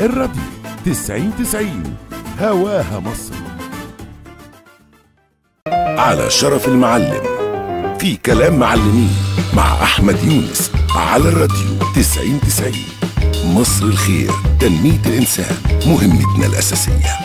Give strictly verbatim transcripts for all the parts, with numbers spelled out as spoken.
الراديو تسعين تسعين هواها مصر. على شرف المعلم في كلام معلمين مع أحمد يونس على الراديو تسعين تسعين. مصر الخير، تنمية الإنسان مهمتنا الأساسية.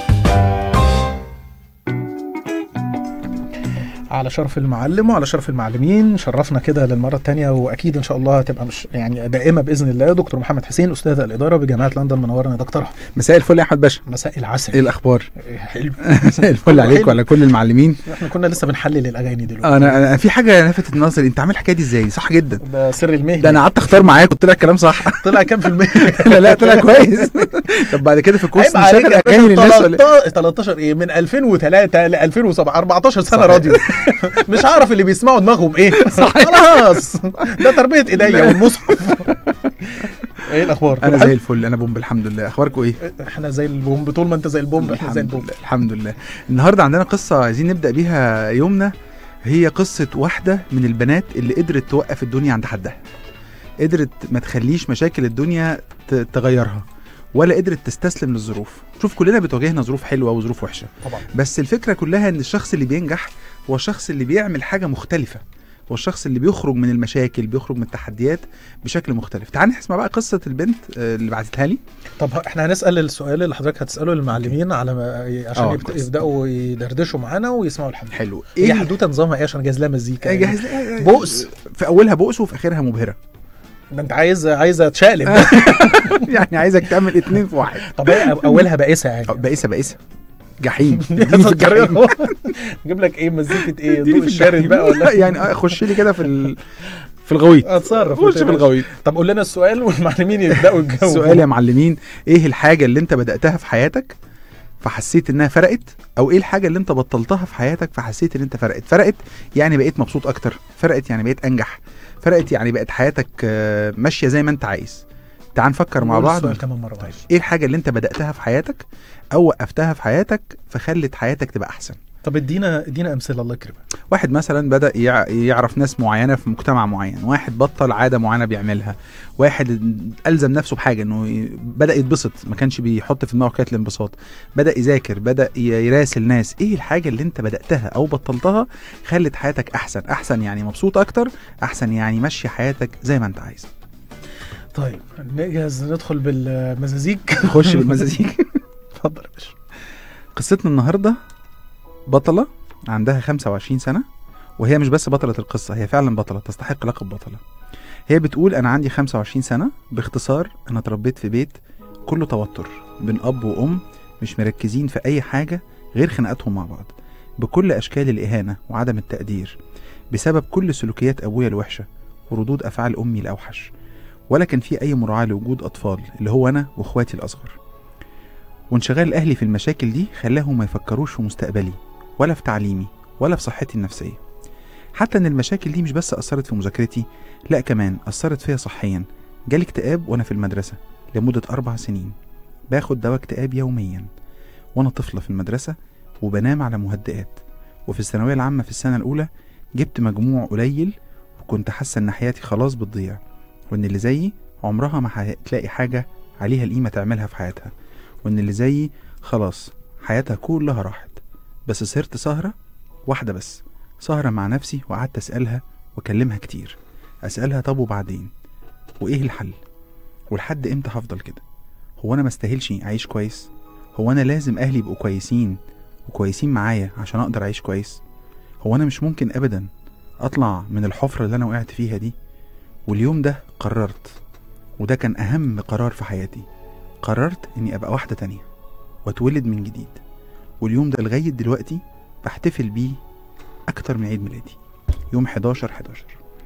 على شرف المعلم وعلى شرف المعلمين، شرفنا كده للمرة الثانية، وأكيد إن شاء الله هتبقى مش يعني دائمة بإذن الله. دكتور محمد حسين، أستاذ الإدارة بجامعة لندن، منورنا يا دكتور. مساء الفل يا أحمد باشا. مساء العسل. إيه الأخبار؟ حلو. مساء الفل عليك وعلى كل المعلمين. احنا كنا لسه بنحلل الأغاني دلوقتي. أنا أنا في حاجة لفتت نظري، أنت عامل الحكاية دي إزاي؟ صح جدا. ده سر المهنة. ده أنا قعدت أختار معاك قلت لك كلام صح. طلع كام في المية؟ لا لا طلع كويس. طب بعد كده في الكورس نشغل أغاني للناس ولا تلتاشر إيه من ألفين وثلاثة ل ألفين وسبعة، أربعتاشر سنة راديو. مش عارف اللي بيسمعوا دماغهم ايه. خلاص ده تربيه ايديا والمصحف. ايه الاخبار؟ انا زي الفل، انا بومب الحمد لله. اخباركم ايه؟ احنا زي البومب، طول ما انت زي البومب احنا زي البومب. الحمد لله. النهارده عندنا قصه عايزين نبدا بيها يومنا، هي قصه واحده من البنات اللي قدرت توقف الدنيا عند حدها، قدرت ما تخليش مشاكل الدنيا تغيرها، ولا قدرت تستسلم للظروف. شوف كلنا بتواجهنا ظروف حلوه وظروف وحشه طبعا، بس الفكره كلها ان الشخص اللي بينجح هو الشخص اللي بيعمل حاجه مختلفه، هو الشخص اللي بيخرج من المشاكل، بيخرج من التحديات بشكل مختلف. تعال نسمع بقى قصه البنت اللي بعتتها لي. طب احنا هنسال السؤال اللي حضرتك هتساله للمعلمين على ما عشان آه يبداوا يدردشوا معانا ويسمعوا الحدوته. حلو. ايه هي حدوته نظامها ايه عشان جاهز لها مزيكا؟ جاهز يعني بؤس في اولها بؤس وفي اخرها مبهره. ده انت عايز عايزه تشقلب. يعني عايزك تعمل اتنين في واحد. طب هي اولها بائسه يعني؟ بائسه بائسه جحيم. نجيب لك ايه مزيكه ايه؟ ضوء الشارد بقى ولا يعني خش لي كده في ال... في الغويط. اتصرف خش في الغويط. طب قول لنا السؤال والمعلمين يبداوا يجاوبوا. السؤال يا معلمين، ايه الحاجه اللي انت بداتها في حياتك فحسيت انها فرقت، او ايه الحاجه اللي انت بطلتها في حياتك فحسيت ان انت فرقت؟ فرقت يعني بقيت مبسوط اكتر، فرقت يعني بقيت انجح، فرقت يعني بقت حياتك ماشيه زي ما انت عايز. تعال نفكر مع بعض. ايه الحاجه اللي انت بداتها في حياتك او وقفتها في حياتك فخلت حياتك تبقى احسن؟ طب ادينا ادينا امثله الله يكرمك. واحد مثلا بدا يعرف ناس معينه في مجتمع معين، واحد بطل عاده معينه بيعملها، واحد الزم نفسه بحاجه انه بدا يتبسط، ما كانش بيحط في دماغه حكايه الانبساط، بدا يذاكر، بدا يراسل ناس. ايه الحاجه اللي انت بداتها او بطلتها خلت حياتك احسن؟ احسن يعني مبسوط اكتر، احسن يعني ماشي حياتك زي ما انت عايز. طيب نجهز ندخل بالمزازيك. نخش بالمزازيك. اتفضل يا باشا. قصتنا النهارده بطلة عندها خمسة وعشرين سنة، وهي مش بس بطلة القصة، هي فعلا بطلة تستحق لقب بطلة. هي بتقول أنا عندي خمسة وعشرين سنة، باختصار أنا اتربيت في بيت كله توتر بين أب وأم مش مركزين في أي حاجة غير خناقاتهم مع بعض بكل أشكال الإهانة وعدم التقدير، بسبب كل سلوكيات أبويا الوحشة وردود أفعال أمي الأوحش، ولا كان في أي مراعاة لوجود أطفال اللي هو أنا وإخواتي الأصغر. وانشغال أهلي في المشاكل دي خلاهم ما يفكروش في مستقبلي ولا في تعليمي ولا في صحتي النفسية. حتى ان المشاكل دي مش بس اثرت في مذاكرتي، لا كمان اثرت فيا صحيا. جالي اكتئاب وانا في المدرسة لمدة اربع سنين، باخد دواء اكتئاب يوميا وانا طفلة في المدرسة، وبنام على مهدئات. وفي الثانوية العامة في السنة الاولى جبت مجموع قليل، وكنت حاسة ان حياتي خلاص بتضيع، وان اللي زيي عمرها ما هتلاقي حاجة عليها القيمة تعملها في حياتها، وان اللي زيي خلاص حياتها كلها راحت. بس سهرت سهرة واحدة بس، سهرة مع نفسي، وقعدت أسألها وأكلمها كتير، أسألها طب وبعدين؟ وإيه الحل؟ ولحد إمتى هفضل كده؟ هو أنا مستاهلش أعيش كويس؟ هو أنا لازم أهلي يبقوا كويسين وكويسين معايا عشان أقدر أعيش كويس؟ هو أنا مش ممكن أبدا أطلع من الحفرة اللي أنا وقعت فيها دي؟ واليوم ده قررت، وده كان أهم قرار في حياتي، قررت إني أبقى واحدة تانية وأتولد من جديد. واليوم ده لغاية دلوقتي بحتفل بيه أكتر من عيد ميلادي، يوم حداشر حداشر.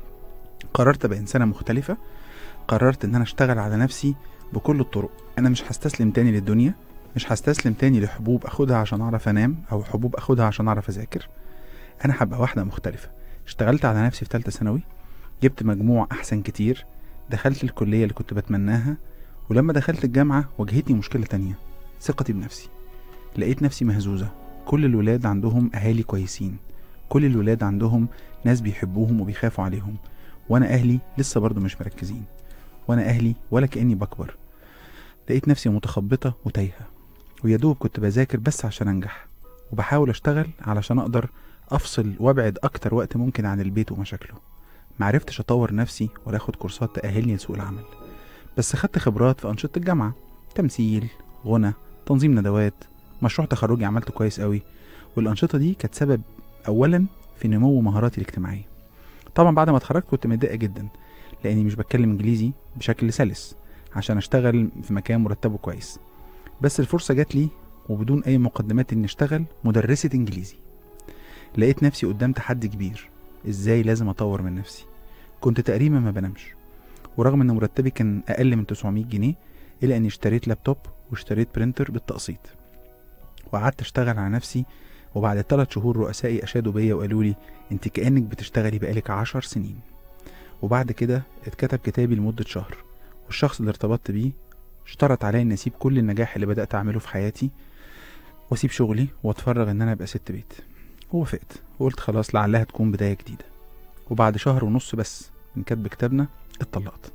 قررت أبقى إنسانة مختلفة، قررت إن أنا أشتغل على نفسي بكل الطرق. أنا مش هستسلم تاني للدنيا، مش هستسلم تاني لحبوب أخدها عشان أعرف أنام، أو حبوب أخدها عشان أعرف أذاكر. أنا هبقى واحدة مختلفة. اشتغلت على نفسي في ثالثة ثانوي، جبت مجموع أحسن كتير، دخلت الكلية اللي كنت بتمناها. ولما دخلت الجامعة واجهتني مشكلة تانية، ثقتي بنفسي. لقيت نفسي مهزوزة. كل الولاد عندهم أهالي كويسين، كل الولاد عندهم ناس بيحبوهم وبيخافوا عليهم، وأنا أهلي لسه برضو مش مركزين، وأنا أهلي ولا كأني بكبر. لقيت نفسي متخبطة وتايهة، ويدوب كنت بذاكر بس عشان أنجح، وبحاول أشتغل علشان أقدر أفصل وأبعد أكتر وقت ممكن عن البيت ومشاكله. معرفتش أطور نفسي ولا أخد كورسات تأهلني لسوق العمل، بس خدت خبرات في أنشطة الجامعة، تمثيل، غنى، تنظيم ندوات، مشروع تخرجي عملته كويس قوي. والأنشطة دي كانت سبب أولا في نمو مهاراتي الاجتماعية. طبعا بعد ما اتخرجت كنت متضايقة جدا لأني مش بتكلم إنجليزي بشكل سلس عشان أشتغل في مكان مرتبه كويس، بس الفرصة جات لي وبدون أي مقدمات إني أشتغل مدرسة إنجليزي. لقيت نفسي قدام تحدي كبير، إزاي لازم أطور من نفسي. كنت تقريبا ما بنامش، ورغم إن مرتبي كان أقل من تسعمية جنيه إلا إني اشتريت لابتوب واشتريت برينتر بالتقسيط، وقعدت أشتغل على نفسي. وبعد ثلاث شهور رؤسائي أشادوا بيا وقالوا لي أنت كأنك بتشتغلي بقالك عشر سنين. وبعد كده اتكتب كتابي لمدة شهر، والشخص اللي ارتبطت بيه اشترط عليا اني اسيب كل النجاح اللي بدأت اعمله في حياتي واسيب شغلي واتفرغ ان انا ابقى ست بيت. ووافقت وقلت خلاص لعلها تكون بداية جديدة. وبعد شهر ونص بس من كتب كتابنا اتطلقت،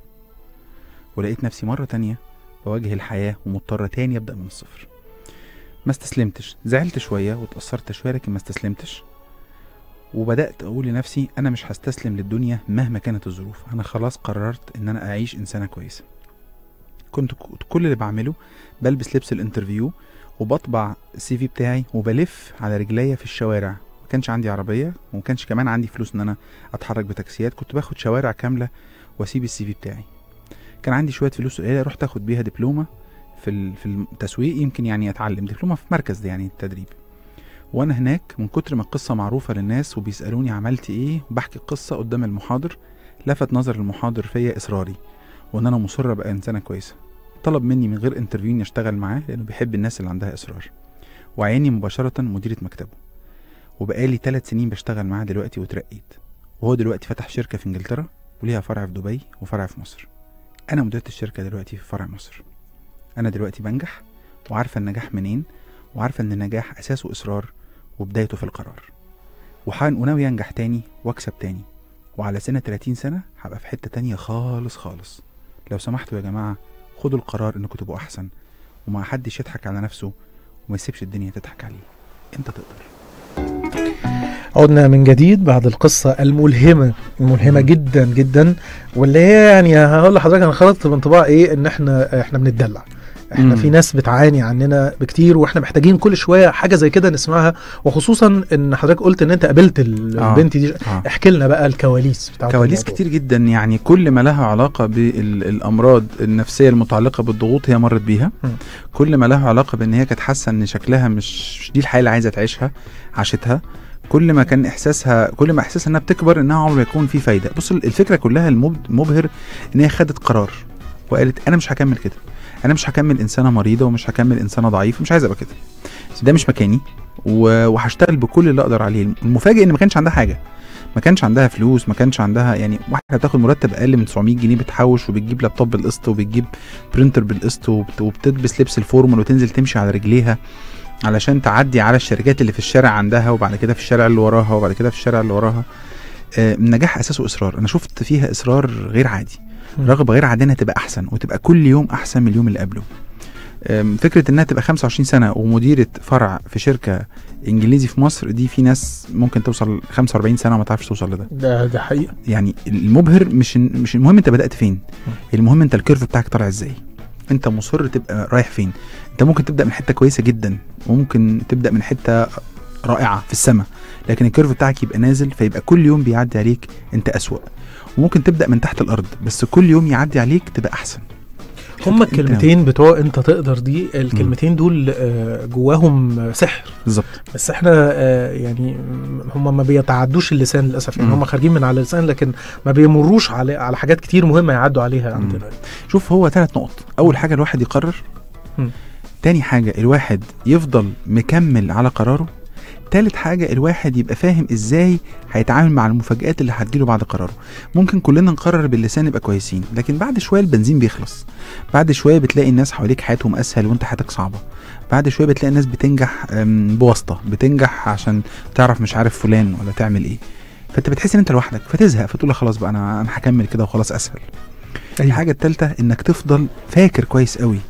ولقيت نفسي مرة تانية بواجه الحياة ومضطرة تاني ابدأ من الصفر. ما استسلمتش، زعلت شوية واتأثرت شوية لكن ما استسلمتش، وبدأت أقول لنفسي أنا مش هستسلم للدنيا مهما كانت الظروف. أنا خلاص قررت إن أنا أعيش إنسانة كويسة. كنت كل اللي بعمله بلبس لبس الانترفيو وبطبع السي في بتاعي وبلف على رجليا في الشوارع. ما كانش عندي عربية وما كانش كمان عندي فلوس إن أنا أتحرك بتاكسيات، كنت باخد شوارع كاملة وأسيب السي في بتاعي. كان عندي شوية فلوس قليلة، رحت أخد بيها دبلومة في في التسويق، يمكن يعني أتعلم دبلومة في مركز ده يعني التدريب. وانا هناك من كتر ما القصة معروفة للناس وبيسألوني عملت ايه وبحكي القصة قدام المحاضر، لفت نظر المحاضر فيا اصراري وان انا مصر ابقى انسانة كويسة. طلب مني من غير انترفيو اني اشتغل معاه لانه بيحب الناس اللي عندها اصرار، وعيني مباشرة مديرة مكتبه. وبقالي ثلاث سنين بشتغل معاه دلوقتي وترقيت، وهو دلوقتي فتح شركة في انجلترا وليها فرع في دبي وفرع في مصر. انا مديرة الشركة دلوقتي في فرع مصر. انا دلوقتي بنجح وعارفة النجاح منين، وعارفة ان النجاح اساسه اصرار وبدايته في القرار. وناوي انجح تاني واكسب تاني، وعلى سنة ثلاثين سنة هبقى في حتة تانية خالص خالص. لو سمحتوا يا جماعة خدوا القرار انكم تبقوا احسن، وما حدش يضحك على نفسه وما يسيبش الدنيا تضحك عليه. انت تقدر. عدنا من جديد بعد القصة الملهمة الملهمة جدا جدا، واللي هي يعني هقول لحضرتك انا خرجت بانطباع ايه، ان احنا احنا بنتدلع. احنا مم. في ناس بتعاني عننا بكتير، واحنا محتاجين كل شويه حاجه زي كده نسمعها. وخصوصا ان حضرتك قلت ان انت قابلت البنت دي. آه. احكي لنا بقى الكواليس بتاعت كواليس كتير جدا، يعني كل ما لها علاقه بالامراض النفسيه المتعلقه بالضغوط هي مرت بيها. م. كل ما لها علاقه بان هي كانت حاسه ان شكلها مش دي الحياه اللي عايزه تعيشها عاشتها. كل ما كان احساسها كل ما احساسها انها بتكبر انها عمره ما يكون في فايده. بص الفكره كلها المبهر ان هي خدت قرار وقالت انا مش هكمل كده، انا مش هكمل انسانه مريضه ومش هكمل انسانه ضعيف، مش عايز ابقى كده، ده مش مكاني، وهشتغل بكل اللي اقدر عليه. المفاجئ ان ما كانش عندها حاجه، ما كانش عندها فلوس، ما كانش عندها يعني واحده بتاخد مرتب اقل من تسعمية جنيه بتحوش وبتجيب لابتوب بالقسط وبتجيب برينتر بالقسط وبتلبس لبس الفورمال وتنزل تمشي على رجليها علشان تعدي على الشركات اللي في الشارع عندها، وبعد كده في الشارع اللي وراها، وبعد كده في الشارع اللي وراها. النجاح اساسه اصرار. انا شفت فيها اصرار غير عادي، رغبة غير عادية انها تبقى احسن وتبقى كل يوم احسن من اليوم اللي قبله. فكرة انها تبقى خمسة وعشرين سنة ومديرة فرع في شركة انجليزي في مصر، دي في ناس ممكن توصل خمسة واربعين سنة وما تعرفش توصل لده. ده ده حقيقة. يعني المبهر مش مش المهم انت بدأت فين، المهم انت الكيرف بتاعك طالع ازاي، انت مصر تبقى رايح فين. انت ممكن تبدأ من حتة كويسة جدا وممكن تبدأ من حتة رائعة في السماء، لكن الكيرف بتاعك يبقى نازل، فيبقى كل يوم بيعدي عليك انت أسوأ. وممكن تبدأ من تحت الأرض بس كل يوم يعدي عليك تبقى أحسن. هما الكلمتين بتوع انت تقدر دي، الكلمتين دول جواهم سحر بالظبط، بس احنا يعني هما ما بيتعدوش اللسان للأسف، يعني هما خارجين من على اللسان لكن ما بيمروش على على حاجات كتير مهمة يعدوا عليها عندنا. شوف هو ثلاث نقط. أول حاجة الواحد يقرر، م. تاني حاجة الواحد يفضل مكمل على قراره، تالت حاجة الواحد يبقى فاهم ازاي هيتعامل مع المفاجآت اللي هتجيله بعد قراره. ممكن كلنا نقرر باللسان يبقى كويسين، لكن بعد شوية البنزين بيخلص، بعد شوية بتلاقي الناس حواليك حياتهم اسهل وانت حياتك صعبة، بعد شوية بتلاقي الناس بتنجح بواسطة، بتنجح عشان تعرف مش عارف فلان ولا تعمل ايه، فانت بتحس ان انت لوحدك فتزهق فتقول خلاص بقى انا انا هكمل كده وخلاص اسهل. الحاجة التالتة انك تفضل فاكر كويس قوي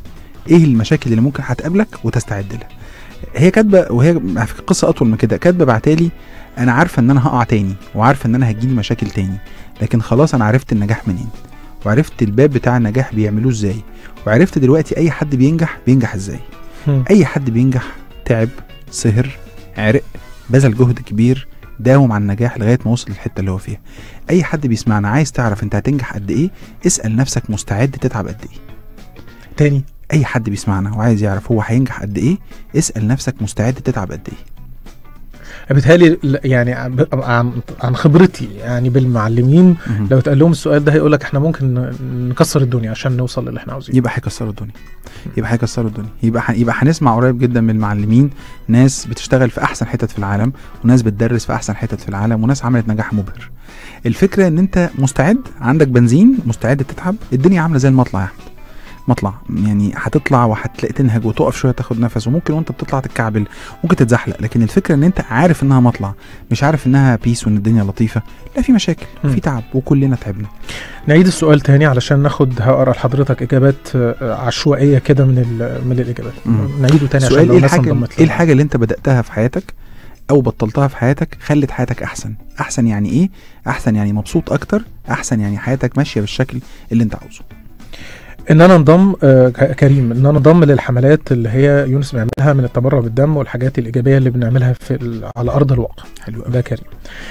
ايه المشاكل اللي ممكن هتقابلك وتستعد لها. هي كاتبه، وهي في قصه اطول من كده، كاتبه بعتالي انا عارفه ان انا هقع تاني، وعارفه ان انا هتجيلي مشاكل تاني، لكن خلاص انا عرفت النجاح منين، وعرفت الباب بتاع النجاح بيعملوه ازاي، وعرفت دلوقتي اي حد بينجح بينجح ازاي. اي حد بينجح تعب، سهر، عرق، بذل جهد كبير، داوم على النجاح لغايه ما وصل للحته اللي هو فيها. اي حد بيسمعنا عايز تعرف انت هتنجح قد ايه، اسال نفسك مستعد تتعب قد ايه. تاني، اي حد بيسمعنا وعايز يعرف هو هينجح قد ايه، اسال نفسك مستعد تتعب قد ايه. بيتهيألي يعني عن عن خبرتي يعني بالمعلمين، لو اتقال لهم السؤال ده هيقول لك احنا ممكن نكسر الدنيا عشان نوصل للي احنا عاوزينه. يبقى هيكسروا الدنيا، يبقى هيكسروا الدنيا، يبقى ح... يبقى هنسمع قريب جدا من المعلمين ناس بتشتغل في احسن حتت في العالم، وناس بتدرس في احسن حتت في العالم، وناس عملت نجاح مبهر. الفكره ان انت مستعد، عندك بنزين، مستعد تتعب. الدنيا عامله زي المطلع يا احمد، مطلع يعني هتطلع وهتلاقي تنهج وتقف شويه تاخد نفس، وممكن وانت بتطلع تتكعبل، ممكن تتزحلق، لكن الفكره ان انت عارف انها مطلع، مش عارف انها بيس وان الدنيا لطيفه. لا، في مشاكل وفي تعب وكلنا تعبنا. نعيد السؤال تاني علشان ناخد، هقرا لحضرتك اجابات عشوائيه كده من من الاجابات. نعيده تاني عشان لو الناس انضمت. ايه الحاجه اللي انت بداتها في حياتك او بطلتها في حياتك خلت حياتك احسن؟ احسن يعني ايه؟ احسن يعني مبسوط اكتر، احسن يعني حياتك ماشيه بالشكل اللي انت عاوزه. ان انا انضم آه كريم ان انا انضم للحملات اللي هي يونس بيعملها من التبرع بالدم والحاجات الايجابيه اللي بنعملها في على ارض الواقع. حلو ده كريم.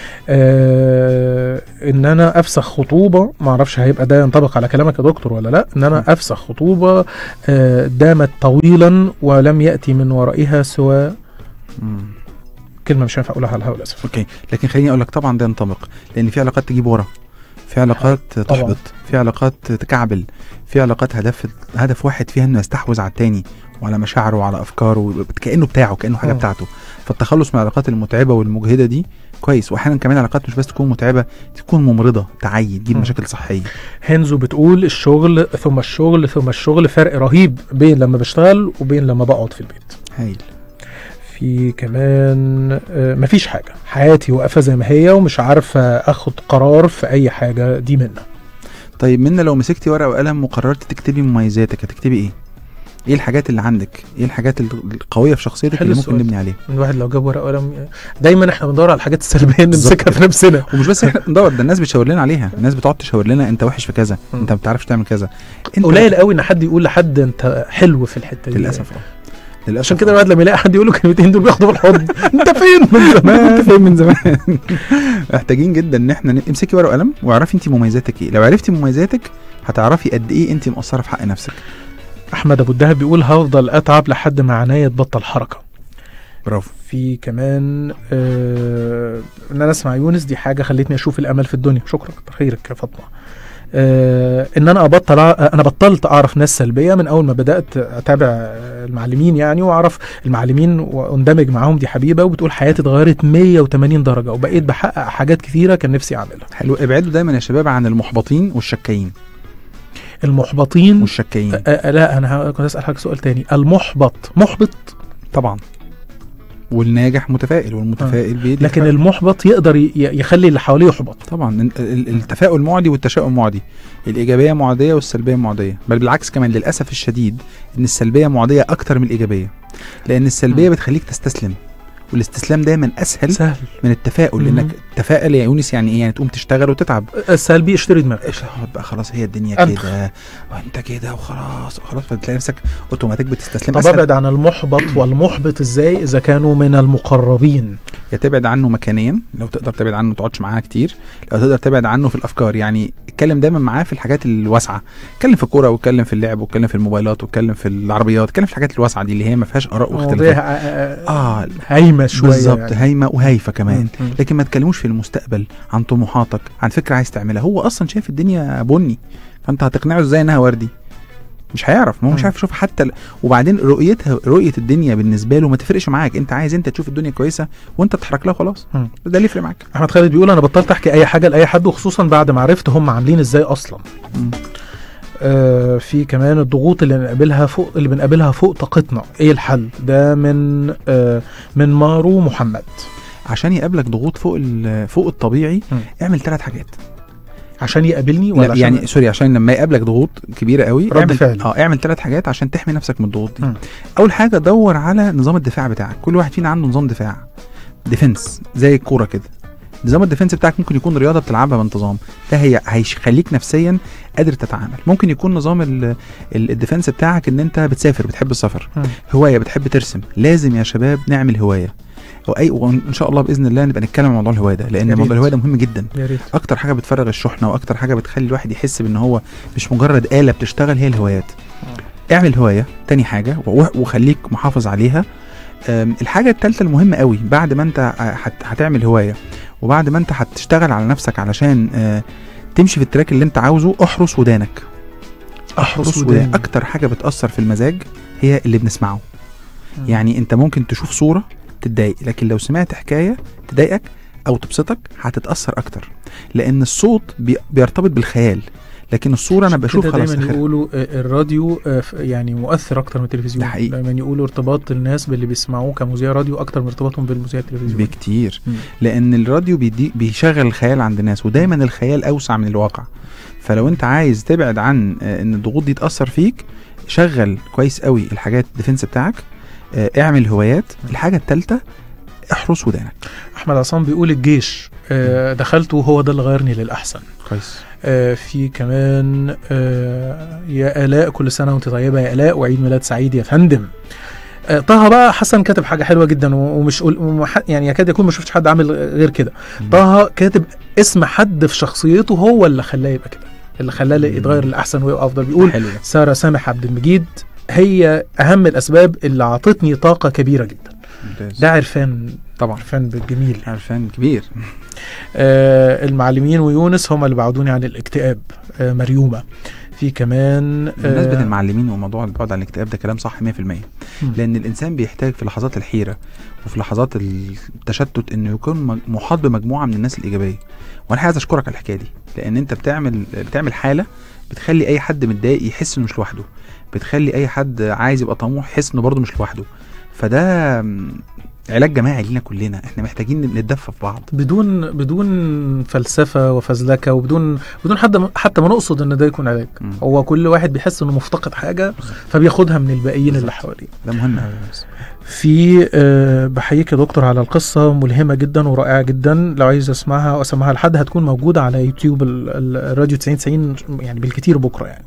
آه ان انا افسخ خطوبه، ما اعرفش هيبقى ده ينطبق على كلامك يا دكتور ولا لا. ان انا افسخ خطوبه آه دامت طويلا ولم ياتي من ورائها سوى مم. كلمه مش هينفع اقولها على الهواء للاسف. اوكي، لكن خليني اقول لك طبعا ده ينطبق، لان في علاقات تجيب ورا، في علاقات تحبط، في علاقات تكعبل، في علاقات هدف هدف واحد فيها انه يستحوذ على التاني وعلى مشاعره وعلى افكاره، كانه بتاعه، كانه حاجه أوه. بتاعته. فالتخلص من العلاقات المتعبه والمجهده دي كويس، واحيانا كمان علاقات مش بس تكون متعبه، تكون ممرضه، تعيي، تجيب مشاكل صحيه. هنزو بتقول الشغل ثم الشغل ثم الشغل، فرق رهيب بين لما بشتغل وبين لما بقعد في البيت. هايل. في كمان مفيش حاجه، حياتي واقفه زي ما هي ومش عارفه اخد قرار في اي حاجه. دي منا. طيب منا، لو مسكتي ورقه وقلم وقررت تكتبي مميزاتك هتكتبي ايه؟ ايه الحاجات اللي عندك؟ ايه الحاجات القويه في شخصيتك اللي ممكن نبني عليها؟ الواحد لو جاب ورقه وقلم، دايما احنا بندور على الحاجات السلبيه نمسكها في نفسنا. ومش بس احنا بندور، ده الناس بتشاور لنا عليها، الناس بتقعد تشاور لنا انت وحش في كذا، انت ما بتعرفش تعمل كذا. قليل قوي ان حد يقول لحد انت حلو في الحته دي للاسف. اه عشان كده الواحد لما يلاقي حد يقول له كلمتين دول بياخده بالحضن. انت فين من زمان؟ انت فين من زمان؟ محتاجين جدا ان احنا امسكي ورقه وقلم واعرفي انت مميزاتك ايه. لو عرفتي مميزاتك هتعرفي قد ايه انت مقصره في حق نفسك. احمد ابو الدهب بيقول هفضل اتعب لحد ما عينيا تبطل حركه. برافو. في كمان آه ان انا اسمع يونس، دي حاجه خلتني اشوف الامل في الدنيا. شكرا، كتر خيرك يا فاطمه. آه ان انا ابطل انا بطلت اعرف ناس سلبيه من اول ما بدات اتابع المعلمين يعني، واعرف المعلمين واندمج معاهم. دي حبيبه وبتقول حياتي اتغيرت مية وتمانين درجه وبقيت بحقق حاجات كثيره كان نفسي اعملها. حلو. ابعدوا دايما يا شباب عن المحبطين والشكايين. المحبطين والشكايين. آه آه لا انا كنت اسال حضرتك سؤال تاني. المحبط محبط طبعا، والناجح متفائل، والمتفائل آه. بيدي. لكن المحبط يقدر يخلي اللي حواليه يحبط. طبعا التفاؤل معدي والتشاؤم معدي، الايجابيه معديه والسلبيه معديه، بل بالعكس كمان للاسف الشديد ان السلبيه معديه اكتر من الايجابيه، لان السلبيه م. بتخليك تستسلم، والاستسلام دايما اسهل سهل. من التفاؤل. لانك تفائل يا يونس يعني ايه؟ يعني تقوم تشتغل وتتعب. السلبي اشتري دماغك، ايش بقى خلاص هي الدنيا كده وانت كده وخلاص خلاص، فتلاقي نفسك اوتوماتيك بتستسلم. طب ابعد عن المحبط والمحبط ازاي اذا كانوا من المقربين؟ يا تبعد عنه مكانيا، لو تقدر تبعد عنه ما تقعدش معاه كتير. لو تقدر تبعد عنه في الافكار، يعني اتكلم دايما معاه في الحاجات الواسعه، اتكلم في الكوره واتكلم في اللعب واتكلم في الموبايلات واتكلم في العربيات، اتكلم في الحاجات الواسعه دي اللي هي ما فيهاش اراء واختلافات. اه هايمه شويه بالظبط يعني. هايمه وهايفه كمان. م- م. لكن ما تكلموش في المستقبل، عن طموحاتك، عن فكره عايز تعملها. هو اصلا شايف الدنيا بني، فانت هتقنعه ازاي انها وردي؟ مش هيعرف، ما هو مش عارف يشوف حتى ل... وبعدين رؤيتها رؤيه الدنيا بالنسبه له ما تفرقش معاك. انت عايز انت تشوف الدنيا كويسه وانت تتحرك لها خلاص، ده اللي يفرق معاك. احمد خالد بيقول انا بطلت احكي اي حاجه لاي حد، وخصوصا بعد ما عرفت هم عاملين ازاي اصلا. آه في كمان الضغوط اللي بنقابلها فوق اللي بنقابلها فوق طاقتنا، ايه الحل؟ ده من آه من مارو محمد. عشان يقابلك ضغوط فوق فوق الطبيعي م. اعمل ثلاث حاجات. عشان يقابلني ولا لا عشان يعني سوري، عشان لما يقابلك ضغوط كبيره قوي رد اعمل فعل. اه اعمل ثلاث حاجات عشان تحمي نفسك من الضغوط دي. م. اول حاجه دور على نظام الدفاع بتاعك. كل واحد فينا عنده نظام دفاع، ديفنس زي الكوره كده. نظام الديفنس بتاعك ممكن يكون رياضه بتلعبها بانتظام، ده هي هيخليك نفسيا قادر تتعامل. ممكن يكون نظام الديفنس بتاعك ان انت بتسافر، بتحب السفر، م. هوايه بتحب ترسم. لازم يا شباب نعمل هوايه، واي وان شاء الله باذن الله نبقى نتكلم عن موضوع الهوايه ده، لان موضوع الهوايه ده مهم جدا. يا ريت. اكتر حاجه بتفرغ الشحنه واكتر حاجه بتخلي الواحد يحس بان هو مش مجرد آلة بتشتغل هي الهوايات. اعمل هوايه تاني حاجه وخليك محافظ عليها. الحاجه الثالثه المهمه قوي بعد ما انت هتعمل هوايه وبعد ما انت هتشتغل على نفسك علشان تمشي في التراك اللي انت عاوزه، احرس ودانك. احرس ودانك. اكتر حاجه بتاثر في المزاج هي اللي بنسمعه. م. يعني انت ممكن تشوف صوره تتضايق، لكن لو سمعت حكايه تضايقك او تبسطك هتتاثر اكتر، لان الصوت بيرتبط بالخيال، لكن الصوره انا بشوف خلاص. دايما يقولوا الراديو يعني مؤثر اكتر من التلفزيون. دايما يقولوا ارتباط الناس باللي بيسمعوه كمذيع راديو اكتر من ارتباطهم بالمذيع التلفزيون بكتير. م. لان الراديو بيدي بيشغل الخيال عند الناس، ودايما الخيال اوسع من الواقع. فلو انت عايز تبعد عن ان الضغوط دي تاثر فيك، شغل كويس قوي الحاجات الديفنس بتاعك، اعمل هوايات. الحاجه الثالثه احرس ودانك. احمد عصام بيقول الجيش آه دخلته وهو ده اللي غيرني للاحسن. كويس. آه في كمان آه يا آلاء كل سنه وانت طيبه يا آلاء، وعيد ميلاد سعيد يا فندم. آه طه بقى حسن كاتب حاجه حلوه جدا، ومش يعني يكاد يكون ما شفتش حد عامل غير كده. طه كاتب اسم حد في شخصيته هو اللي خلاه يبقى كده، اللي خلاه يتغير للاحسن ويبقى افضل. بيقول ساره سامح عبد المجيد هي اهم الاسباب اللي عطتني طاقه كبيره جدا. ممتاز. ده عرفان طبعا، عرفان بالجميل، عرفان كبير. آه المعلمين ويونس هم اللي بعدوني عن الاكتئاب. آه مريومه. في كمان بالنسبه آه للمعلمين وموضوع البعد عن الاكتئاب ده كلام صح مية في المية. لان الانسان بيحتاج في لحظات الحيره وفي لحظات التشتت انه يكون محاط بمجموعه من الناس الايجابيه. وانا عايز اشكرك على الحكايه دي، لان انت بتعمل بتعمل حاله بتخلي اي حد متضايق يحس انه مش لوحده، بتخلي اي حد عايز يبقى طموح يحس انه برضه مش لوحده. فده علاج جماعي لينا كلنا، احنا محتاجين نتدفى في بعض بدون بدون فلسفه وفزلكه، وبدون بدون حد حتى ما نقصد ان ده يكون علاج. م. هو كل واحد بيحس انه مفتقد حاجه فبياخدها من الباقيين اللي حواليه. ده مهم قوي. في أه بحييك يا دكتور على القصه، ملهمه جدا ورائعه جدا. لو عايز اسمعها واسمعها لحد هتكون موجوده على يوتيوب الراديو تسعين تسعين يعني بالكتير بكره يعني.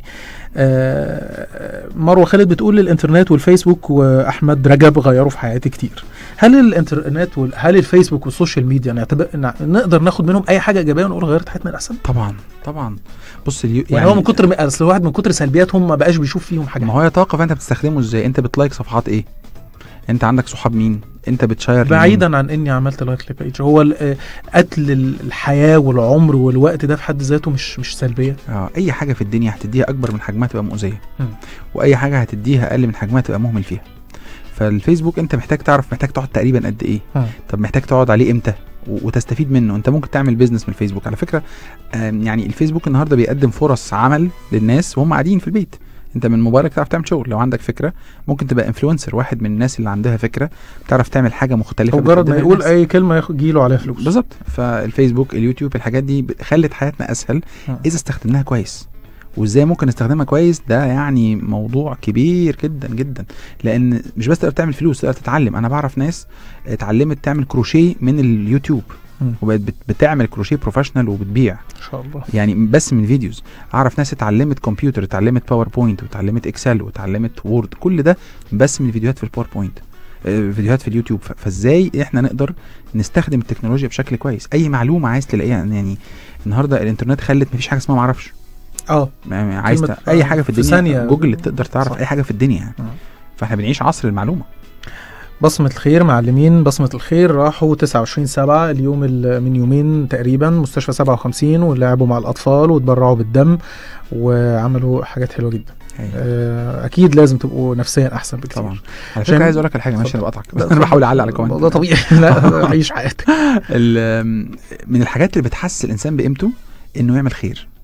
آه مروه خالد بتقول الانترنت والفيسبوك واحمد رجب غيروا في حياتي كتير. هل الانترنت وال... هل الفيسبوك والسوشيال ميديا نعتبر نقدر ناخد منهم اي حاجه ايجابيه ونقول غيرت حياتنا الاحسن؟ طبعا طبعا. بص اليو... يعني هو من كتر اصل الواحد من كتر سلبياتهم ما بقاش بيشوف فيهم حاجه. ما هو طاقه، فانت بتستخدمه ازاي؟ انت بتلايك صفحات ايه؟ انت عندك صحاب مين؟ انت بتشير بعيدا مين؟ عن اني عملت لايك لبيج. هو قتل الحياه والعمر والوقت ده في حد ذاته مش مش سلبيه. اه اي حاجه في الدنيا هتديها اكبر من حجمها تبقى مؤذيه، واي حاجه هتديها اقل من حجمها تبقى مهمل فيها. فالفيسبوك انت محتاج تعرف محتاج تقعد تقريبا قد ايه. م. طب محتاج تقعد عليه امتى وتستفيد منه. انت ممكن تعمل بيزنس من الفيسبوك على فكره. يعني الفيسبوك النهارده بيقدم فرص عمل للناس وهم قاعدين في البيت. انت من موبايلك تعرف تعمل شغل. لو عندك فكره ممكن تبقى انفلونسر، واحد من الناس اللي عندها فكره تعرف تعمل حاجه مختلفه. مجرد ما يقول اي كلمه يجي له عليها فلوس. بالظبط. فالفيسبوك اليوتيوب الحاجات دي خلت حياتنا اسهل م. اذا استخدمناها كويس. وازاي ممكن نستخدمها كويس ده يعني موضوع كبير جدا جدا، لان مش بس تقدر تعمل فلوس، تقدر تتعلم. انا بعرف ناس اتعلمت تعمل كروشيه من اليوتيوب وبقت بتعمل كروشيه بروفيشنال وبتبيع ان شاء الله يعني بس من فيديوز. اعرف ناس اتعلمت كمبيوتر، اتعلمت باوربوينت واتعلمت اكسل واتعلمت وورد، كل ده بس من فيديوهات في الباوربوينت، فيديوهات في اليوتيوب. فازاي احنا نقدر نستخدم التكنولوجيا بشكل كويس؟ اي معلومه عايز تلاقيها. يعني النهارده الانترنت خلت مفيش حاجه اسمها ما اعرفش. اه عايز ت... اي حاجه في الدنيا جوجل تقدر تعرف صح. اي حاجه في الدنيا يعني. آه. فاحنا بنعيش عصر المعلومه. بصمة الخير معلمين بصمة الخير راحوا تسعة وعشرين سبعة اليوم من يومين تقريبا مستشفى سبعة وخمسين ولعبوا مع الأطفال وتبرعوا بالدم وعملوا حاجات حلوة جدا. آه أكيد لازم تبقوا نفسيا أحسن بكتير. طبعا. على فكرة عايز أقول لك الحاجة، ماشي أنا بقطعك بس أنا بحاول أعلق على كمان ده طبيعي. لا عيش حياتك. من الحاجات اللي بتحسس الإنسان بقيمته إنه يعمل خير.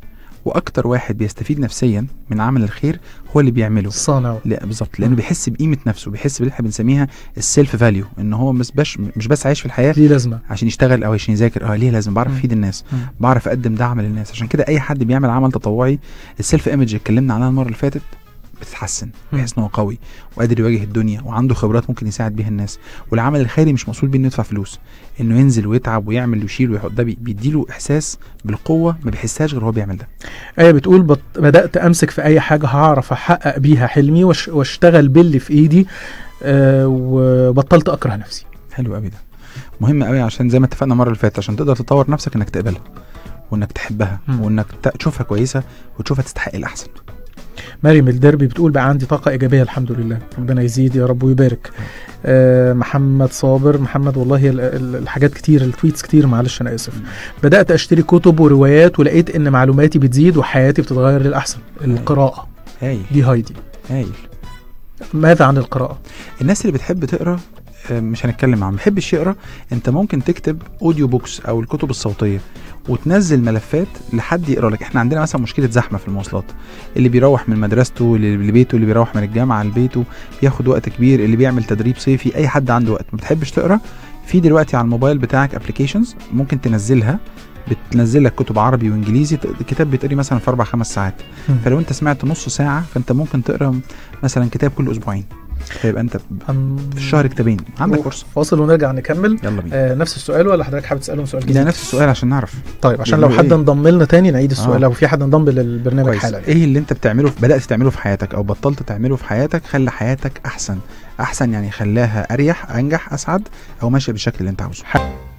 واكتر واحد بيستفيد نفسيا من عمل الخير هو اللي بيعمله الصانع. لا بالظبط، لانه بيحس بقيمه نفسه، بيحس باللي احنا بنسميها السيلف فاليو، ان هو مش بس مش بس عايش في الحياه ليه لازمه عشان يشتغل او عشان يذاكر، اه ليه لازم بعرف مم. افيد الناس، مم. بعرف اقدم دعم للناس. عشان كده اي حد بيعمل عمل تطوعي السيلف ايمج اللي اتكلمنا عنها المره اللي فاتت بتتحسن، بيحس ان هو قوي وقادر يواجه الدنيا وعنده خبرات ممكن يساعد بيها الناس. والعمل الخيري مش مسؤول بيه انه يدفع فلوس، انه ينزل ويتعب ويعمل ويشيل ويحط، ده بيديله احساس بالقوه ما بيحسهاش غير هو بيعمل ده. ايه بتقول بط... بدات امسك في اي حاجه هعرف احقق بيها حلمي وش... واشتغل باللي في ايدي، آه وبطلت اكره نفسي. حلو قوي، ده مهم قوي عشان زي ما اتفقنا المره اللي فاتت، عشان تقدر تطور نفسك انك تقبلها وانك تحبها م. وانك تشوفها كويسه وتشوفها تستحق الاحسن. مريم الدربي بتقول بقى عندي طاقة إيجابية الحمد لله، ربنا يزيد يا رب ويبارك. آه محمد صابر، محمد والله الحاجات كتير، التويتس كتير، معلش أنا آسف. بدأت أشتري كتب وروايات ولقيت إن معلوماتي بتزيد وحياتي بتتغير للأحسن. القراءة هايل دي هايدي هايل. ماذا عن القراءة؟ الناس اللي بتحب تقرأ مش هنتكلم عنه، بيحبش يقرا، انت ممكن تكتب اوديو بوكس او الكتب الصوتيه وتنزل ملفات لحد يقرا لك. احنا عندنا مثلا مشكله زحمه في المواصلات، اللي بيروح من مدرسته لبيته، اللي بيروح من الجامعه لبيته بياخد وقت كبير، اللي بيعمل تدريب صيفي، اي حد عنده وقت ما بتحبش تقرا، في دلوقتي على الموبايل بتاعك ابلكيشنز ممكن تنزلها بتنزل لك كتب عربي وانجليزي، كتاب بيتقري مثلا في اربع خمس ساعات. م. فلو انت سمعت نص ساعه فانت ممكن تقرا مثلا كتاب كل اسبوعين، فيبقى انت في الشهر كتابين، عندك فرصه. فاصل ونرجع نكمل. يلا بينا. آه نفس السؤال ولا حضرتك حابب تسالهم سؤال جديد؟ لا نفس السؤال عشان نعرف. طيب عشان لو حد انضم لنا تاني نعيد السؤال. آه. لو في حد انضم للبرنامج حالا، ايه اللي انت بتعمله بدات تعمله في حياتك او بطلت تعمله في حياتك خلى حياتك احسن؟ احسن يعني خلاها اريح، انجح، اسعد، او ماشيه بالشكل اللي انت عاوزه.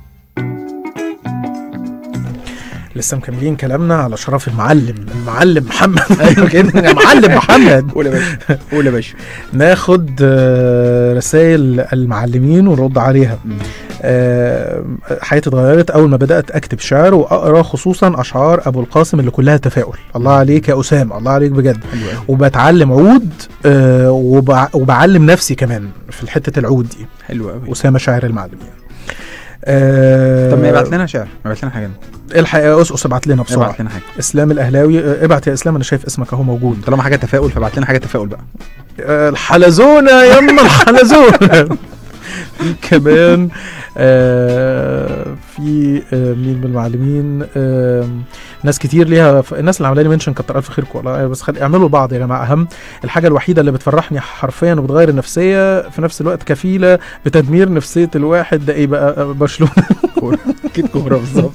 لسه مكملين كلامنا على شرف المعلم، المعلم محمد. ايوه كده يا معلم محمد. قول يا باشا، قول يا باشا. ناخد رسائل المعلمين ونرد عليها. حياتي اتغيرت اول ما بدات اكتب شعر واقرا خصوصا اشعار ابو القاسم اللي كلها تفاؤل. الله عليك يا اسامه، الله عليك بجد. وبتعلم عود وبعلم نفسي كمان في حته العود دي. حلو قوي. اسامه شاعر المعلمين. أه طب ما يبعت لنا شعر، ما يبعت لنا حاجه. الحقيقه اسقس ابعت لنا بسرعه، ابعت لنا حاجه. اسلام الاهلاوي، ابعت يا اسلام، انا شايف اسمك اهو موجود. طالما حاجه تفاؤل فبعت لنا حاجه تفاؤل بقى. أه الحلزونه يما الحلزونه. في كمان آه في آه مين من المعلمين، آه ناس كتير ليها، الناس اللي عامله لي منشن كتر الف خيركم والله، بس خلي اعملوا لبعض يا جماعه. اهم الحاجه الوحيده اللي بتفرحني حرفيا وبتغير النفسيه في نفس الوقت كفيله بتدمير نفسيه الواحد، ده ايه بقى؟ برشلونه. اكيد كوره بالظبط.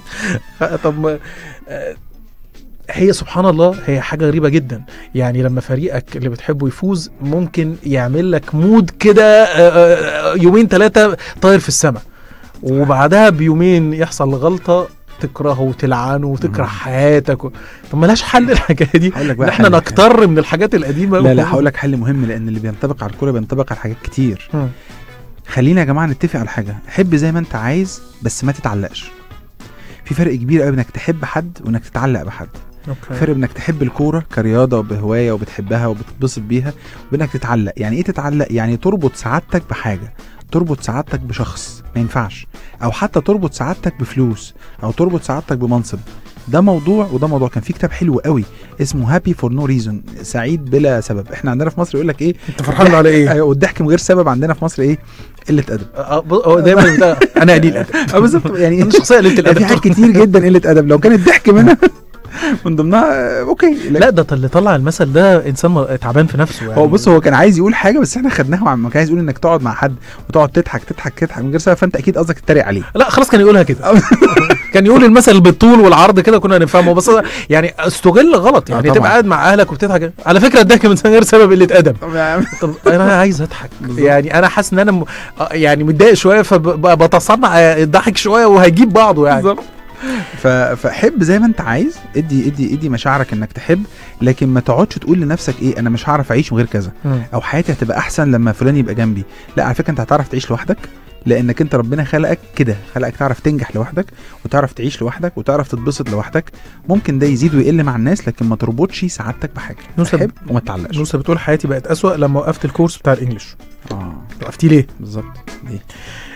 طب آه هي سبحان الله هي حاجة غريبة جدا، يعني لما فريقك اللي بتحبه يفوز ممكن يعمل لك مود كده يومين ثلاثة طاير في السماء، وبعدها بيومين يحصل غلطة تكرهه وتلعنه وتكره مم. حياتك و... طب ملاش حل الحاجات دي؟ احنا نكتر من الحاجات القديمة. لا لا هقول لك حل مهم، لان اللي بينطبق على الكورة بينطبق على حاجات كتير. مم. خلينا يا جماعة نتفق على حاجة، حب زي ما انت عايز بس ما تتعلقش. في فرق كبير قوي انك تحب حد وانك تتعلق بحد. أوكي. فرق انك تحب الكوره كرياضه وبهوايه وبتحبها وبتتبسط بيها، وانك تتعلق. يعني ايه تتعلق؟ يعني تربط سعادتك بحاجه، تربط سعادتك بشخص ما ينفعش، او حتى تربط سعادتك بفلوس، او تربط سعادتك بمنصب. ده موضوع وده موضوع. كان في كتاب حلو قوي اسمه هابي فور نو ريزون، سعيد بلا سبب. احنا عندنا في مصر يقول لك ايه؟ انت فرحان على ايه؟ ايوه، والضحك من غير سبب عندنا في مصر ايه؟ قله ادب. اه دايما انا قليل ادب. اه بالظبط، يعني انا شخصيه قليله الادب. في حاجات كتير جدا قله ادب، لو كان الضحك منها من ضمنها اوكي. لا ده اللي طلع المثل ده انسان تعبان في نفسه يعني. هو بص، هو كان عايز يقول حاجه بس احنا خدناها، ما كان عايز يقول انك تقعد مع حد وتقعد تضحك تضحك تضحك من غير سبب، فانت اكيد قصدك تتريق عليه. لا خلاص كان يقولها كده. كان يقول المثل بالطول والعرض كده كنا نفهمه، بس يعني استغل غلط يعني. تبقى قاعد مع اهلك وبتضحك على فكره الضحك من غير سبب قله ادب. طب انا عايز اضحك يعني، انا حاسس ان انا م... يعني متضايق شويه فبتصنع الضحك شويه وهيجيب بعضه يعني. بالظبط. فحب زي ما انت عايز، ادي ادي ادي مشاعرك انك تحب، لكن ما تقعدش تقول لنفسك ايه انا مش هعرف اعيش من غير كذا، او حياتي هتبقى احسن لما فلان يبقى جنبي. لا على فكره انت هتعرف تعيش لوحدك، لانك انت ربنا خلقك كده، خلقك تعرف تنجح لوحدك وتعرف تعيش لوحدك وتعرف تتبسط لوحدك. ممكن ده يزيد ويقل مع الناس، لكن ما تربطش سعادتك بحاجه. تحب وما تتعلقش. نوسة بتقول حياتي بقت اسوأ لما وقفت الكورس بتاع الانجليش. اه وقفتي ليه؟ بالظبط ليه؟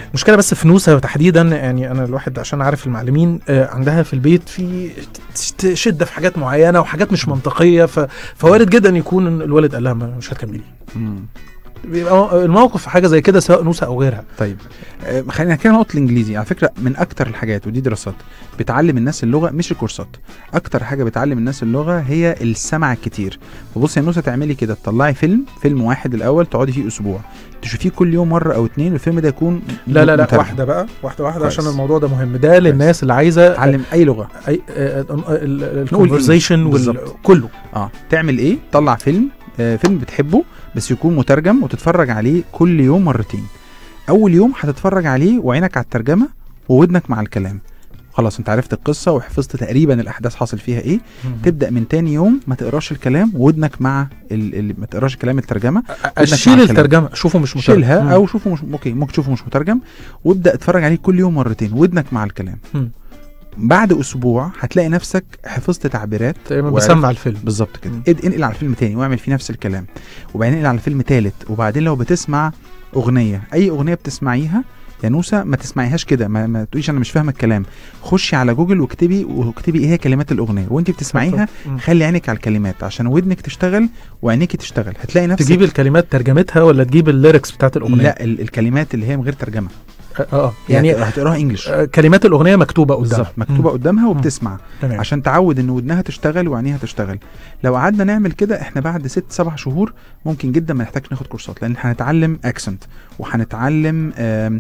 مشكله بس في نوسه تحديدا، يعني انا الواحد عشان عارف المعلمين آه عندها في البيت في شده في حاجات معينه وحاجات مش منطقيه، فوارد جدا يكون الوالد قال لها مش هتكملي. بيبقى الموقف في حاجه زي كده سواء نوسه او غيرها. طيب آه خلينا نتكلم نقطه الانجليزي. على فكره من اكتر الحاجات، ودي دراسات بتعلم الناس اللغه مش الكورسات، اكتر حاجه بتعلم الناس اللغه هي السمع الكتير. فبص يا نوسه تعملي كده، تطلعي فيلم فيلم واحد الاول تقعدي فيه اسبوع تشوفيه كل يوم مره او اتنين، والفيلم ده يكون لا لا لا مترجم. واحده بقى واحده واحده عشان الموضوع ده مهم، ده للناس اللي عايزه تعلم اي لغه، اي الكونفرسيشن وكله. اه تعمل ايه؟ طلع فيلم آه فيلم بتحبه بس يكون مترجم، وتتفرج عليه كل يوم مرتين. اول يوم هتتفرج عليه وعينك على الترجمه وودنك مع الكلام، خلاص انت عرفت القصه وحفظت تقريبا الاحداث حاصل فيها ايه. مم. تبدا من تاني يوم ما تقراش الكلام وودنك مع ال... ال... ما تقراش كلام الترجمه، اشيل الترجمه شوفه مش مترجم، شيلها او شوفه مش اوكي ممكن تشوفه مش مترجم، وابدا اتفرج عليه كل يوم مرتين ودنك مع الكلام. مم. بعد اسبوع هتلاقي نفسك حفظت تعبيرات بسمع الفيلم بالظبط كده. اد انقل على الفيلم تاني واعمل فيه نفس الكلام، وبعدين انقل على فيلم تالت. وبعدين لو بتسمع اغنيه، اي اغنيه بتسمعيها يا نوسه ما تسمعيهاش كده، ما, ما تقوليش انا مش فاهمه الكلام، خشي على جوجل واكتبي واكتبي ايه هي كلمات الاغنيه وانت بتسمعيها، خلي عينك على الكلمات عشان ودنك تشتغل وعينيكي تشتغل. هتلاقي نفسك تجيب الكلمات ترجمتها ولا تجيب الليركس بتاعت الاغنيه؟ لا ال- الكلمات اللي هي من غير ترجمه. اه يعني هتقراها انجلش، كلمات الاغنيه مكتوبه قدامها بالظبط، مكتوبه قدامها وبتسمع تمام. عشان تعود ان ودنها تشتغل وعينيها تشتغل. لو قعدنا نعمل كده احنا بعد ست سبع شهور ممكن جدا ما نحتاجش ناخد كورسات، لان هنتعلم اكسنت وهنتعلم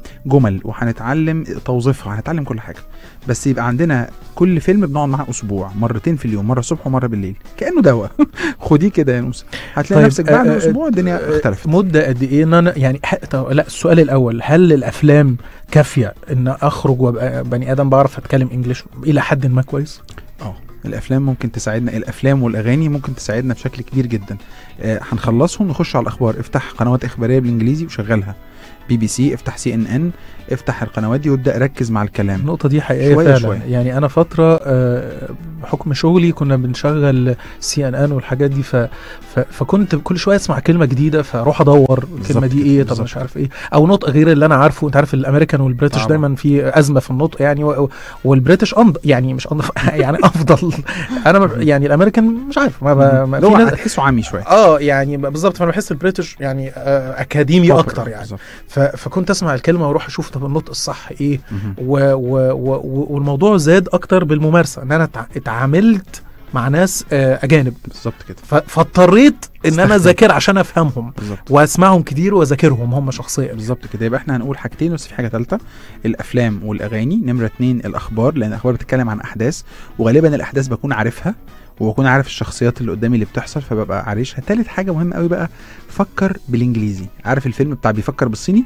جمل وهنتعلم توظيفها، هنتعلم كل حاجه. بس يبقى عندنا كل فيلم بنقعد معاه اسبوع، مرتين في اليوم، مره الصبح ومره بالليل، كانه دواء. خديه كده يا نوسه، هتلاقي طيب نفسك بعد آه اسبوع الدنيا اختلفت. مده قد ايه ان انا يعني لا السؤال الاول، هل الافلام كافيه ان اخرج وابقى بني ادم بعرف اتكلم انجليش الى حد ما كويس؟ اه الافلام ممكن تساعدنا، الافلام والاغاني ممكن تساعدنا بشكل كبير جدا. آه هنخلصهم نخش على الاخبار، افتح قنوات اخباريه بالانجليزي وشغلها، بي بي سي، افتح سي ان ان، افتح القنوات دي وابدا ركز مع الكلام. النقطه دي حقيقيه شوية فعلا شوية. يعني انا فتره آه بحكم شغلي كنا بنشغل سي ان ان والحاجات دي، ف ف فكنت كل شويه اسمع كلمه جديده فاروح ادور الكلمه دي ايه، طب مش عارف ايه، او نطق غير اللي انا عارفه. انت عارف الامريكان والبريتش دايما في ازمه في النطق يعني، والبريتش أنض... يعني مش أنض... يعني افضل. انا يعني الامريكان مش عارف ما, ما في ناس تحسه عامي شويه اه يعني بالظبط، فانا بحس البريتش يعني آه اكاديمي اكتر يعني. ف... فكنت اسمع الكلمه واروح اشوف طب النطق الصح ايه، و... و... و... والموضوع زاد اكتر بالممارسه، ان انا اتعاملت مع ناس آه اجانب بالظبط كده، ف... فاضطريت ان انا اذاكر عشان افهمهم بالزبط. واسمعهم كتير واذاكرهم هم شخصيا بالظبط كده. يبقى احنا هنقول حاجتين بس في حاجه ثالثه، الافلام والاغاني. نمره اتنين الاخبار، لان الاخبار بتتكلم عن احداث وغالبا الاحداث بكون عارفها وبكون عارف الشخصيات اللي قدامي اللي بتحصل فببقى عارفها. ثالث حاجه مهمه قوي بقى، فكر بالانجليزي. عارف الفيلم بتاع بيفكر بالصيني؟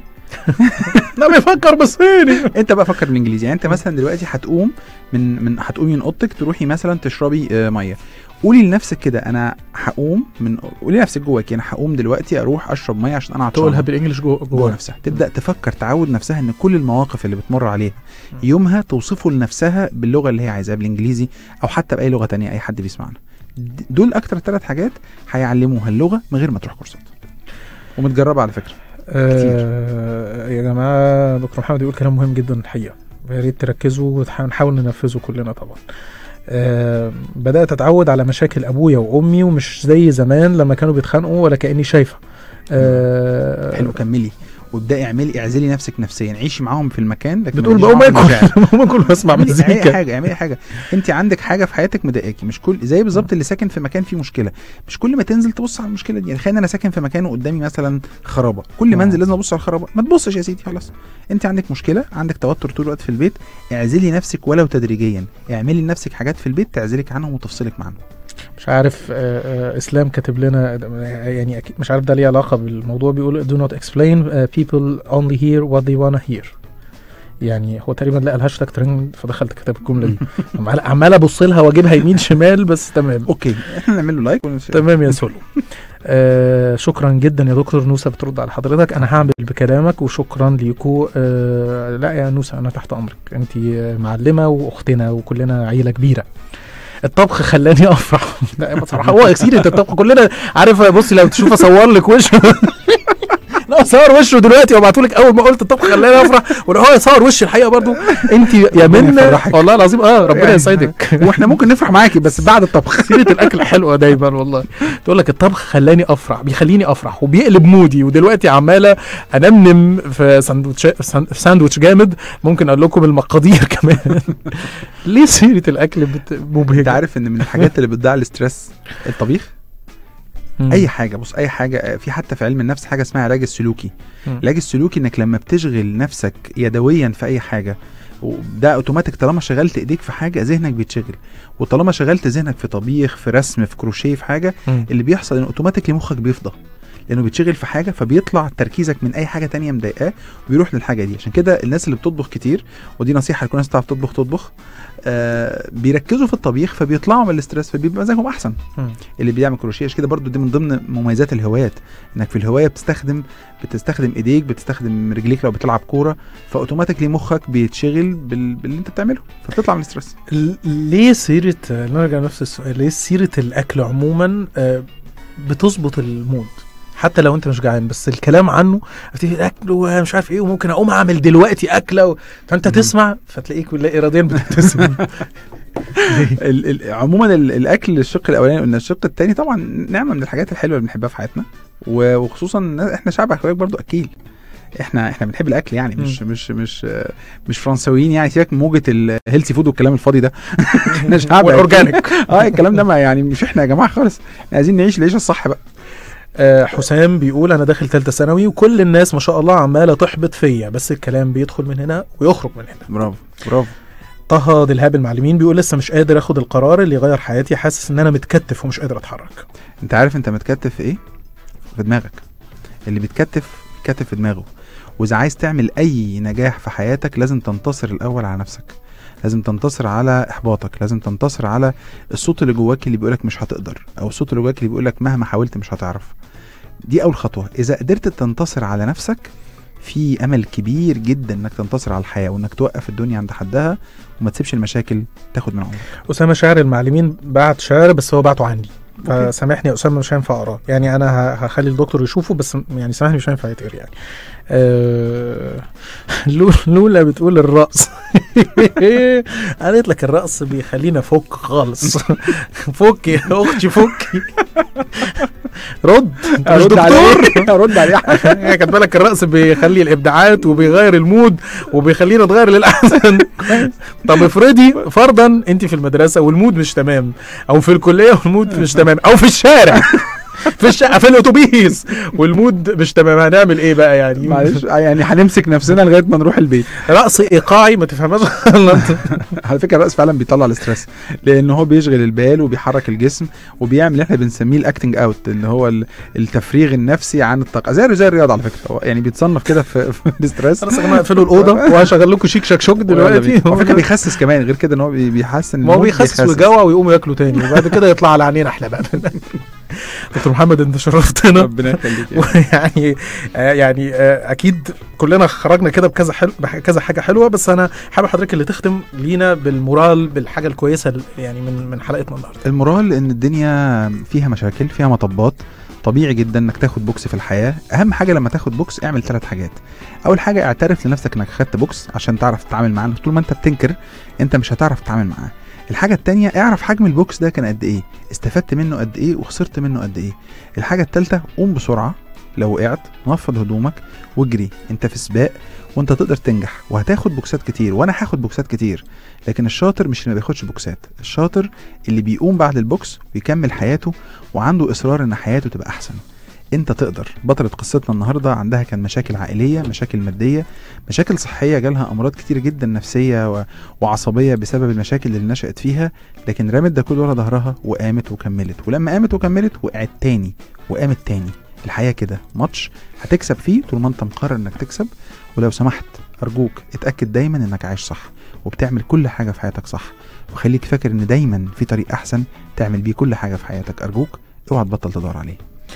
لا بيفكر بالصيني. انت بقى فكر بالانجليزي. يعني انت مثلا دلوقتي هتقوم من من هتقومي من اوضتك تروحي مثلا تشربي آه ميه، قولي لنفسك كده انا هقوم من قولي لنفسك جواك انا هقوم دلوقتي اروح اشرب ميه عشان انا عطشان. تقولها بالانجلش جوه جوه نفسها، تبدا تفكر، تعود نفسها ان كل المواقف اللي بتمر عليها يومها توصفه لنفسها باللغه اللي هي عايزاها، بالانجليزي او حتى باي لغه تانية اي حد بيسمعنا. دول اكتر ثلاث حاجات هيعلموها اللغه من غير ما تروح كورسات، ومتجربه على فكره آه يا جماعه. دكتور محمد يقول كلام مهم جدا الحقيقه، يا ريت تركزوا ونحاول ننفذه كلنا طبعا. آه بدأت أتعود على مشاكل أبويا وأمي، ومش زي زمان لما كانوا بيتخانقوا ولا كأني شايفة. آه حلو، كملي وابدأي اعملي اعزلي نفسك نفسيا، عيشي معاهم في المكان. لكن بتقول بقوم اكل بقوم اكل بسمع مزيكا. اعملي حاجه اعملي حاجه انت عندك حاجه في حياتك مضايقاكي، مش كل زي بالظبط اللي ساكن في مكان فيه مشكله، مش كل ما تنزل تبص على المشكله دي. يعني خلينا انا ساكن في مكان وقدامي مثلا خرابه، كل ما انزل لازم ابص على الخرابه. ما تبصش يا سيدي، خلاص انت عندك مشكله، عندك توتر طول الوقت في البيت، اعزلي نفسك ولو تدريجيا، اعملي لنفسك حاجات في البيت تعزلك عنهم وتفصلك عنهم. مش عارف آه آه اسلام كاتب لنا يعني اكيد مش عارف ده ليه علاقه بالموضوع، بيقول do not explain uh, people only hear what they wanna hear. يعني هو تقريبا لقى الهاشتاج ترند فدخلت كتاب الجمله دي. عمال ابص لها واجيبها يمين شمال بس تمام اوكي احنا نعمل له لايك تمام يا سولو. آه شكرا جدا يا دكتور نوسة بترد على حضرتك، انا هعمل بكلامك وشكرا ليكو. آه لا يا نوسة انا تحت امرك، انت معلمه واختنا وكلنا عيله كبيره. الطبخ خلاني افرح. لا بصراحه هو اكيد انت الطبخ كلنا عارف. بصي لو تشوف اصور لك وش لا صور وشه دلوقتي وابعته لك اول ما قلت الطبخ خلاني افرح، وهو يصور وش الحقيقه برضو. انت يا منى والله العظيم اه ربنا يعني يسعدك. واحنا ممكن نفرح معاكي بس بعد الطبخ. سيره الاكل حلوه دايما والله. تقول لك الطبخ خلاني افرح، بيخليني افرح وبيقلب مودي، ودلوقتي عماله انمنم في ساندوتش في ساندوتش جامد. ممكن اقول لكم المقادير كمان. ليه سيره الاكل مبهجه؟ انت عارف ان من الحاجات اللي بتضيع الاسترس الطبيخ. مم. اي حاجه، بص اي حاجه، في حتى في علم النفس حاجه اسمها علاج السلوكي. العلاج السلوكي انك لما بتشغل نفسك يدويا في اي حاجه، وده اوتوماتيك، طالما شغلت ايديك في حاجه ذهنك بيتشغل، وطالما شغلت ذهنك في طبيخ، في رسم، في كروشيه، في حاجه، مم. اللي بيحصل ان اوتوماتيك مخك بيفضى، لانه بيتشغل في حاجه، فبيطلع تركيزك من اي حاجه تانية مضايقاه وبيروح للحاجه دي. عشان كده الناس اللي بتطبخ كتير، ودي نصيحه لكل الناس بتعرف تطبخ تطبخ آه بيركزوا في الطبيخ، فبيطلعوا من الاسترس، فبيبقى مزاجهم احسن. م. اللي بيعمل كروشيه كده برضو، دي من ضمن مميزات الهوايات، انك في الهوايه بتستخدم بتستخدم ايديك، بتستخدم رجليك لو بتلعب كوره، فاوتوماتيكلي مخك بيتشغل بال... باللي انت بتعمله، فبتطلع من الاسترس. ليه سيره، نرجع نفس السؤال، ليه سيره الاكل عموما آه بتظبط المود؟ حتى لو انت مش جعان، بس الكلام عنه بتيجي اكل ومش عارف ايه، وممكن اقوم اعمل دلوقتي اكله و... فانت تسمع فتلاقيك لا اراديا بتبتسم. عموما الاكل الشق الاولاني، قلنا الشق الثاني طبعا نعمه من الحاجات الحلوه اللي بنحبها في حياتنا، وخصوصا احنا شعب اخويا برضو اكيل. احنا احنا بنحب الاكل يعني، مش م. مش مش مش فرنساويين يعني، سيبك من موجه الهيلثي فود والكلام الفاضي ده. احنا شعب اورجانيك. اه الكلام ده ما يعني مش احنا يا جماعه خالص، احنا عايزين نعيش العيشه الصح بقى. أه حسام بيقول انا داخل ثالثه ثانوي وكل الناس ما شاء الله عماله تحبط فيا، بس الكلام بيدخل من هنا ويخرج من هنا. برافو برافو. طه دلهاب المعلمين بيقول لسه مش قادر اخد القرار اللي يغير حياتي، حاسس ان انا متكتف ومش قادر اتحرك. انت عارف انت متكتف في ايه؟ في دماغك. اللي بيتكتف كتف في دماغه. واذا عايز تعمل اي نجاح في حياتك لازم تنتصر الاول على نفسك، لازم تنتصر على احباطك، لازم تنتصر على الصوت اللي جواك اللي بيقولك مش هتقدر، او الصوت اللي جواك اللي بيقولك مهما حاولت مش هتعرف. دي اول خطوه. اذا قدرت تنتصر على نفسك في امل كبير جدا انك تنتصر على الحياه، وانك توقف الدنيا عند حدها وما تسيبش المشاكل تاخد من عمرك. اسامه شاعر المعلمين بعت شعر بس هو بعته عني، فسامحني يا اسامه مش هينفع اقراه يعني، انا هخلي الدكتور يشوفه بس يعني سامحني مش هينفع يتقري يعني. أه لولا بتقول الرقص. قالت لك الرقص بيخلينا فك خالص. فك يا اختي فكي. رد رد عليه رد عليه. هي كاتبه لك الرقص بيخلي الابداعات وبيغير المود وبيخلينا نتغير للاحسن. طب افرضي فرضا انت في المدرسه والمود مش تمام، او في الكليه والمود مش تمام، او في الشارع في الشقه في الاتوبيس والمود مش تمام، هنعمل ايه بقى يعني؟ معلش يعني هنمسك نفسنا لغايه ما نروح البيت. رقص ايقاعي ما تفهمش. على فكره الرقص فعلا بيطلع الاسترس، لان هو بيشغل البال وبيحرك الجسم وبيعمل اللي احنا بنسميه الاكتنج اوت، اللي هو التفريغ النفسي عن الطاقه، زي زي الرياضه على فكره. هو يعني بيتصنف كده في, في الاسترس. خلاص يا جماعه اقفلوا الاوضه وهشغل لكم شيك شاك شوك دلوقتي. على فكره بيخسس كمان، غير كده ان هو بيحسن، هو بيخسس ويجوع ويقوموا ياكلوا تاني وبعد كده يطلع على عينينا احنا بقى. دكتور محمد انت شرفتنا. ربنا يخليك. يعني آه يعني آه اكيد كلنا خرجنا كده بكذا حلو بكذا حاجه حلوه، بس انا حابب حضرتك اللي تختم لينا بالمورال، بالحاجه الكويسه يعني من من حلقتنا النهارده. المورال ان الدنيا فيها مشاكل، فيها مطبات، طبيعي جدا انك تاخد بوكس في الحياه. اهم حاجه لما تاخد بوكس اعمل ثلاث حاجات. اول حاجه اعترف لنفسك انك خدت بوكس عشان تعرف تتعامل معاه، طول ما انت بتنكر انت مش هتعرف تتعامل معاه. الحاجة التانية اعرف حجم البوكس ده كان قد ايه، استفدت منه قد ايه وخسرت منه قد ايه. الحاجة التالتة قوم بسرعة، لو وقعت نفض هدومك واجري، انت في سباق وانت تقدر تنجح وهتاخد بوكسات كتير وانا هاخد بوكسات كتير، لكن الشاطر مش اللي ما بياخدش بوكسات، الشاطر اللي بيقوم بعد البوكس ويكمل حياته وعنده اصرار ان حياته تبقى احسن. انت تقدر. بطلة قصتنا النهاردة عندها كان مشاكل عائلية، مشاكل مادية، مشاكل صحية، جالها امراض كتير جدا نفسية و... وعصبية بسبب المشاكل اللي نشأت فيها، لكن رمت ده كله ورا ظهرها وقامت وكملت، ولما قامت وكملت وقعت تاني وقامت تاني. الحياة كده ماتش هتكسب فيه طول ما انت مقرر انك تكسب، ولو سمحت ارجوك اتأكد دايما انك عايش صح وبتعمل كل حاجة في حياتك صح، وخليك فاكر ان دايما في طريق احسن تعمل بيه كل حاجة في حياتك. ارجوك اوعى تبطل تدور عليه.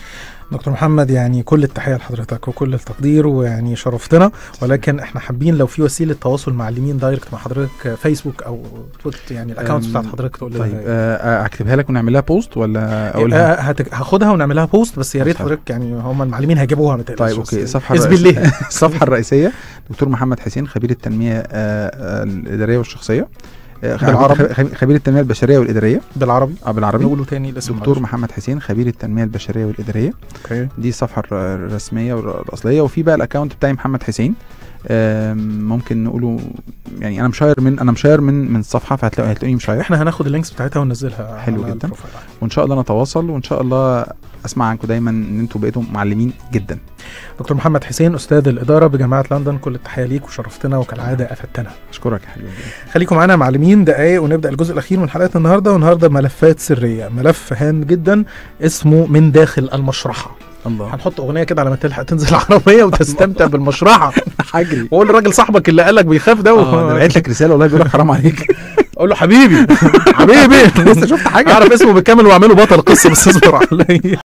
دكتور محمد يعني كل التحية لحضرتك وكل التقدير، ويعني شرفتنا، ولكن احنا حابين لو في وسيلة تواصل مع المعلمين دايركت مع حضرتك، فيسبوك او تويتر، يعني الاكونت بتاعت حضرتك تقول لنا. طيب آه، اكتبها لك ونعملها بوست ولا اقولها؟ آه هتك... هاخدها ونعملها بوست، بس يا ريت حضرتك يعني هم المعلمين هيجيبوها ما تقلقش. طيب اوكي. الصفحه الرئيسيه الصفحه الرئيسيه دكتور محمد حسين، خبير التنميه آه الاداريه والشخصيه، بالعربي، خبير التنميه البشريه والاداريه بالعربي. اه بالعربي. نقوله تاني الاسم. دكتور محمد حسين خبير التنميه البشريه والاداريه. اوكي. دي الصفحه الرسميه والاصليه، وفي بقى الاكونت بتاعي محمد حسين، ممكن نقوله يعني انا مشاير من انا مشاير من من الصفحه، فهتلاقوا هتلاقوني مشاير. احنا هناخد اللينكس بتاعتها وننزلها. حلو جدا، وان شاء الله نتواصل، وان شاء الله اسمع عنكم دايما ان انتوا بقيتوا معلمين جدا. دكتور محمد حسين استاذ الاداره بجامعه لندن، كل التحيه ليك وشرفتنا وكالعاده افدتنا. اشكرك يا حبيبي. خليكم معانا معلمين دقايق ونبدا الجزء الاخير من حلقه النهارده. والنهارده ملفات سريه، ملف هام جدا اسمه من داخل المشرحه. الله. هنحط اغنيه كده على ما تلحق تنزل العربيه وتستمتع بالمشرحه. حجري. وقول للراجل صاحبك اللي قالك بيخاف ده، بعت لك رساله والله بيقول لك حرام عليك. اقول له حبيبي حبيبي لسه شفت حاجه، اعرف اسمه بالكامل واعمله بطل قصه، بس اصبر عليا.